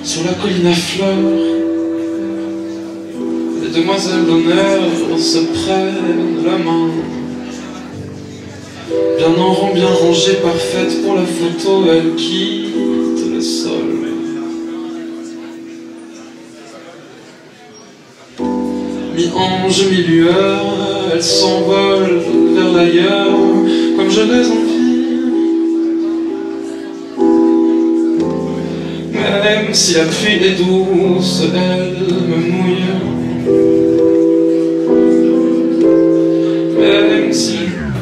Sur la colline à fleurs, les demoiselles d'honneur se prennent la main. Bien en rang, bien rangée, parfaite pour la photo, elle quitte le sol. Mi-ange, mi-lueur, elle s'envole vers l'ailleurs, comme je l'ai envie. Même si la pluie est douce, elle me mouille. Même si...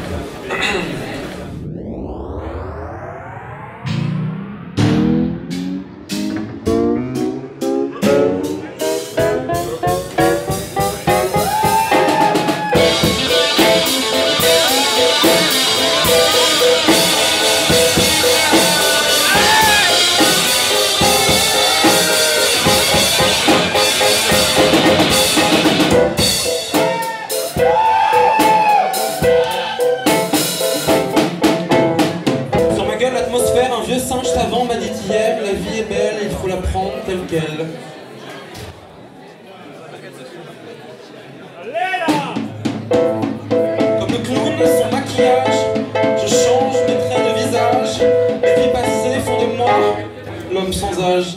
L'atmosphère, un vieux singe savant m'a dit hier, la vie est belle, il faut la prendre telle qu'elle. Comme le clown, son maquillage, je change mes traits de visage, les vies passées font de moi l'homme sans âge.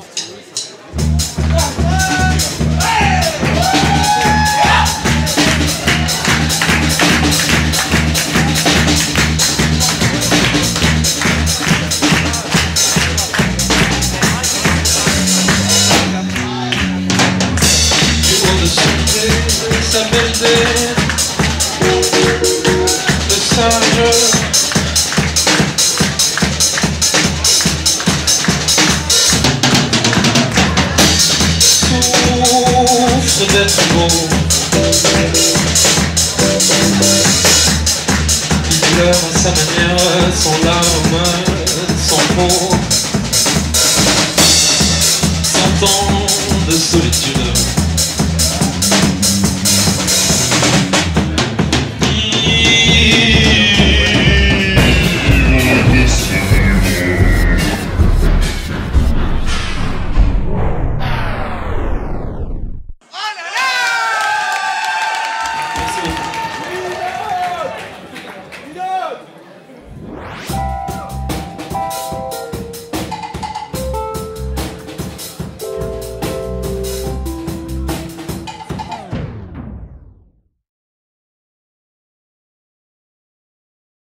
Sa belleté de singe, souffre d'être beau. Il pleure à sa manière, sans larmes, sans mots.